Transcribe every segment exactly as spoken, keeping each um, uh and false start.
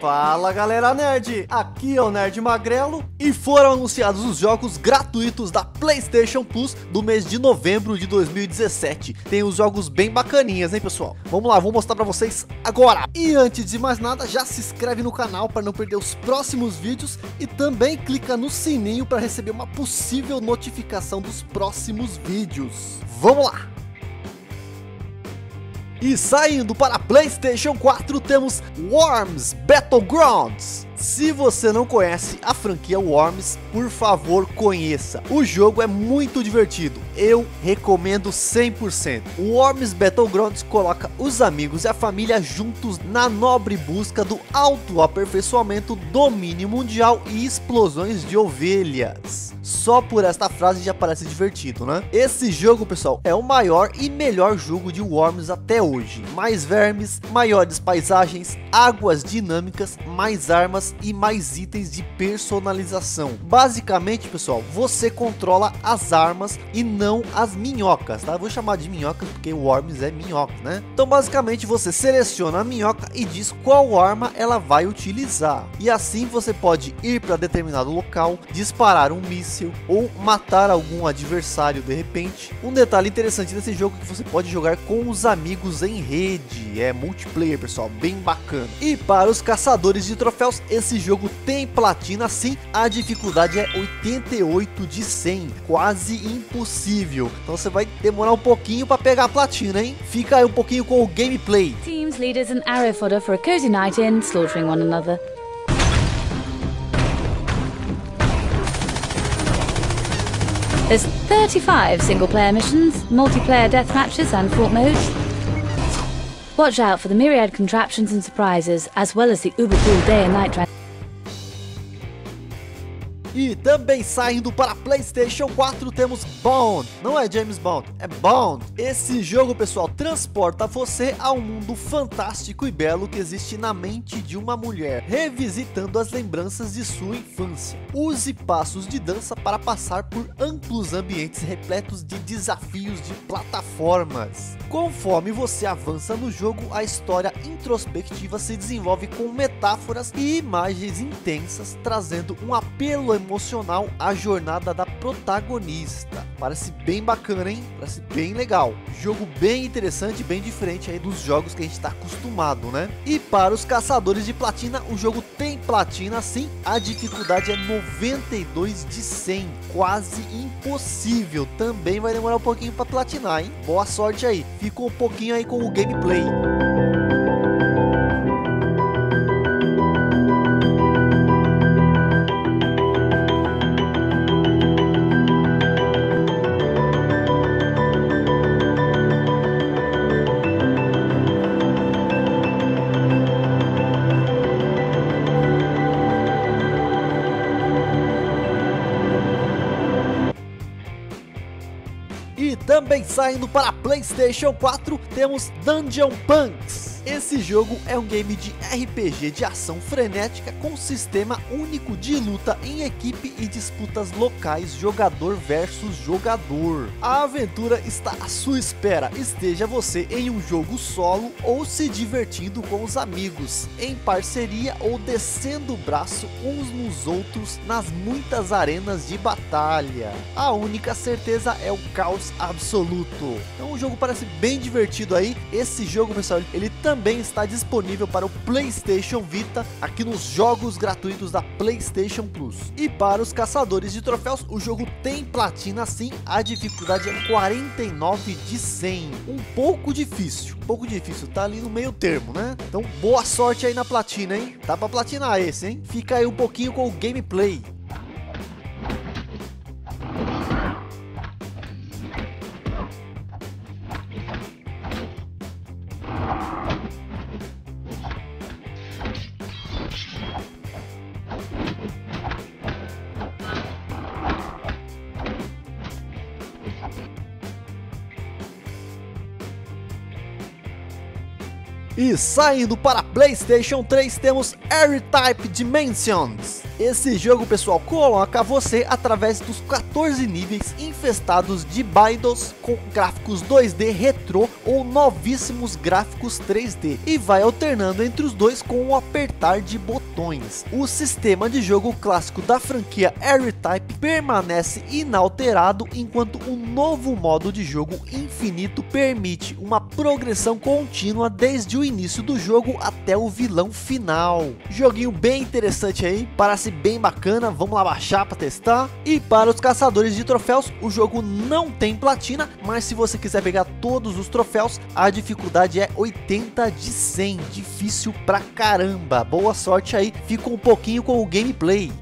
Fala galera nerd, aqui é o Nerd Magrelo e foram anunciados os jogos gratuitos da PlayStation Plus do mês de novembro de dois mil e dezessete. Tem os jogos bem bacaninhas, hein pessoal? Vamos lá, vou mostrar pra vocês agora. E antes de mais nada, já se inscreve no canal para não perder os próximos vídeos e também clica no sininho para receber uma possível notificação dos próximos vídeos. Vamos lá! E saindo para a PlayStation quatro temos Worms Battlegrounds. Se você não conhece a franquia Worms, por favor conheça. O jogo é muito divertido, eu recomendo cem por cento. O Worms Battlegrounds coloca os amigos e a família juntos na nobre busca do autoaperfeiçoamento, domínio mundial e explosões de ovelhas. Só por esta frase já parece divertido, né? Esse jogo, pessoal, é o maior e melhor jogo de Worms até hoje. Mais vermes, maiores paisagens, águas dinâmicas, mais armas e mais itens de personalização. Basicamente, pessoal, você controla as armas e não as minhocas, tá? Eu vou chamar de minhocas porque o Worms é minhoca, né? Então, basicamente, você seleciona a minhoca e diz qual arma ela vai utilizar. E assim você pode ir para determinado local, disparar um míssil ou matar algum adversário de repente. Um detalhe interessante desse jogo é que você pode jogar com os amigos em rede. É multiplayer, pessoal, bem bacana. E para os caçadores de troféus, esse jogo tem platina sim, a dificuldade é oitenta e oito de cem, quase impossível. Então você vai demorar um pouquinho para pegar a platina, hein? Fica aí um pouquinho com o gameplay. Teams, leaders and arrow fodder for a cozy night in, slaughtering one another. There's thirty-five single-player missions, multiplayer deathmatches and fort modes. Watch out for the myriad contraptions and surprises, as well as the uber-cool day and night. E também saindo para a PlayStation quatro temos Bond. Não é James Bond, é Bond. Esse jogo, pessoal, transporta você a um mundo fantástico e belo que existe na mente de uma mulher, revisitando as lembranças de sua infância. Use passos de dança para passar por amplos ambientes repletos de desafios de plataformas. Conforme você avança no jogo, a história introspectiva se desenvolve com metáforas e imagens intensas, trazendo um apelo emocional à jornada da protagonista. Parece bem bacana, hein? Parece bem legal. Jogo bem interessante, bem diferente aí dos jogos que a gente está acostumado, né? E para os caçadores de platina, o jogo tem platina sim. A dificuldade é noventa e dois de cem, quase impossível. Também vai demorar um pouquinho para platinar, hein? Boa sorte aí. Fica um pouquinho aí com o gameplay. E também saindo para a PlayStation quatro temos Dungeon Punks. Esse jogo é um game de R P G de ação frenética com sistema único de luta em equipe e disputas locais jogador versus jogador. A aventura está à sua espera, esteja você em um jogo solo ou se divertindo com os amigos, em parceria ou descendo o braço uns nos outros nas muitas arenas de batalha. A única certeza é o caos absoluto. Então o jogo parece bem divertido aí. Esse jogo, pessoal, ele também também está disponível para o PlayStation Vita aqui nos jogos gratuitos da PlayStation Plus. E para os caçadores de troféus, o jogo tem platina sim, a dificuldade é quarenta e nove de cem. Um pouco difícil, um pouco difícil, tá ali no meio termo, né? Então boa sorte aí na platina, hein? Dá pra platinar esse, hein? Fica aí um pouquinho com o gameplay. E saindo para PlayStation três temos R-Type Dimensions. Esse jogo, pessoal, coloca você através dos quatorze níveis infestados de Baidos com gráficos dois D retrô ou novíssimos gráficos três D e vai alternando entre os dois com o apertar de botões. O sistema de jogo clássico da franquia R-Type permanece inalterado, enquanto o novo modo de jogo infinito permite uma progressão contínua desde o início do jogo até o vilão final. Joguinho bem interessante aí, parece bem bacana, vamos lá baixar para testar. E para os caçadores de troféus, o jogo não tem platina, mas se você quiser pegar todos os troféus, a dificuldade é oitenta de cem, difícil pra caramba. Boa sorte aí, fica um pouquinho com o gameplay.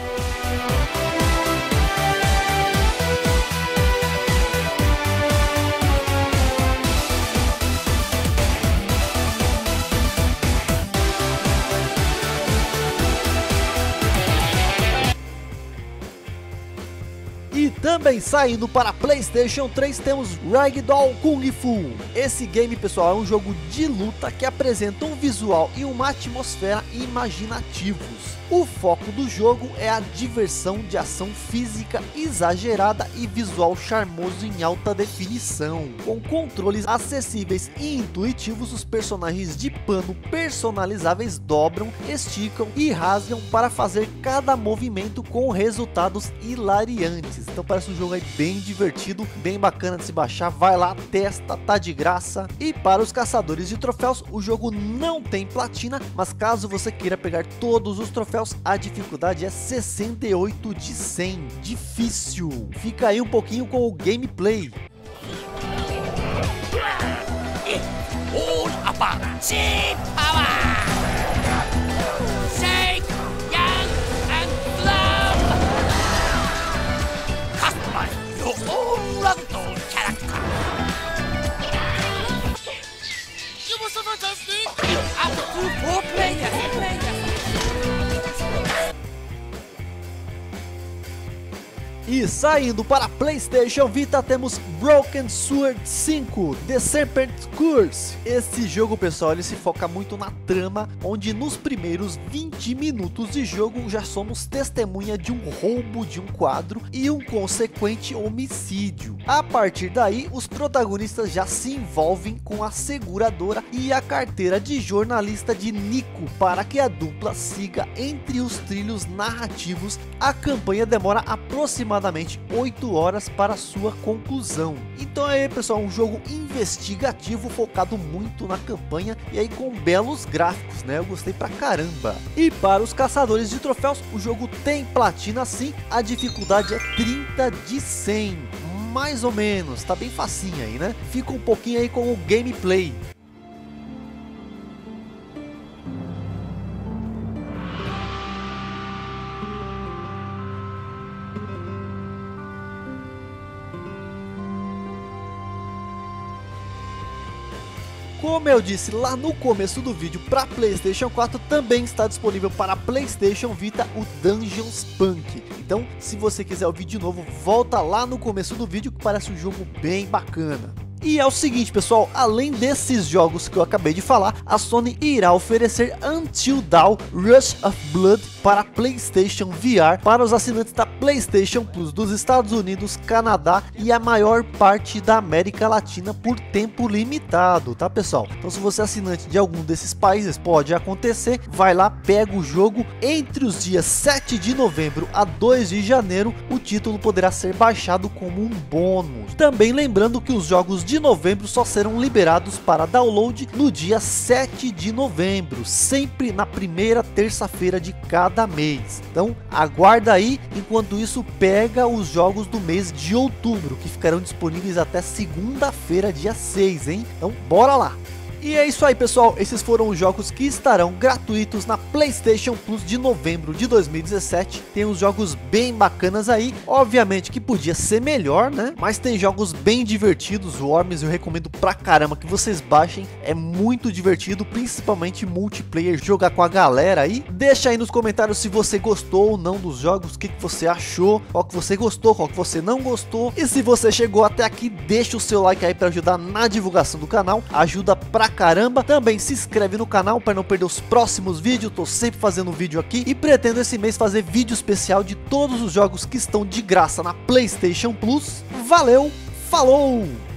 E também saindo para PlayStation três temos Ragdoll Kung Fu. Esse game, pessoal, é um jogo de luta que apresenta um visual e uma atmosfera imaginativos. O foco do jogo é a diversão de ação física exagerada e visual charmoso em alta definição. Com controles acessíveis e intuitivos, os personagens de pano personalizáveis dobram, esticam e rasgam para fazer cada movimento com resultados hilariantes. Então parece um jogo aí bem divertido, bem bacana de se baixar. Vai lá, testa, tá de graça. E para os caçadores de troféus, o jogo não tem platina, mas caso você queira pegar todos os troféus, a dificuldade é sessenta e oito de cem, difícil. Fica aí um pouquinho com o gameplay. E saindo para PlayStation Vita temos Broken Sword cinco, The Serpent's Curse. Esse jogo, pessoal, ele se foca muito na trama, onde nos primeiros vinte minutos de jogo já somos testemunha de um roubo de um quadro e um consequente homicídio. A partir daí, os protagonistas já se envolvem com a seguradora e a carteira de jornalista de Nico para que a dupla siga entre os trilhos narrativos. A campanha demora aproximadamente oito horas para sua conclusão. Então aí, pessoal, um jogo investigativo focado muito na campanha e aí com belos gráficos, né? Eu gostei pra caramba. E para os caçadores de troféus, o jogo tem platina sim, a dificuldade é trinta de cem, mais ou menos, tá bem facinho aí, né? Fica um pouquinho aí com o gameplay. Como eu disse lá no começo do vídeo, para PlayStation quatro também está disponível para PlayStation Vita o Dungeons Punk. Então, se você quiser ouvir de novo, volta lá no começo do vídeo que parece um jogo bem bacana. E é o seguinte, pessoal, além desses jogos que eu acabei de falar, a Sony irá oferecer Until Dawn Rush of Blood para PlayStation V R para os assinantes da PlayStation Plus dos Estados Unidos, Canadá e a maior parte da América Latina por tempo limitado, tá, pessoal? Então, se você é assinante de algum desses países, pode acontecer, vai lá, pega o jogo. Entre os dias sete de novembro a dois de janeiro, o título poderá ser baixado como um bônus. Também lembrando que os jogos de de novembro só serão liberados para download no dia sete de novembro, sempre na primeira terça-feira de cada mês. Então aguarda aí, enquanto isso pega os jogos do mês de outubro, que ficarão disponíveis até segunda-feira, dia seis, hein? Então bora lá! E é isso aí, pessoal, esses foram os jogos que estarão gratuitos na PlayStation Plus de novembro de dois mil e dezessete. Tem uns jogos bem bacanas aí, obviamente que podia ser melhor, né? Mas tem jogos bem divertidos. O Worms eu recomendo pra caramba que vocês baixem, é muito divertido, principalmente multiplayer, jogar com a galera aí. Deixa aí nos comentários se você gostou ou não dos jogos, o que, que você achou, qual que você gostou, qual que você não gostou. E se você chegou até aqui, deixa o seu like aí pra ajudar na divulgação do canal, ajuda pra caramba. Também se inscreve no canal para não perder os próximos vídeos. Tô sempre fazendo vídeo aqui e pretendo esse mês fazer vídeo especial de todos os jogos que estão de graça na PlayStation Plus. Valeu, falou!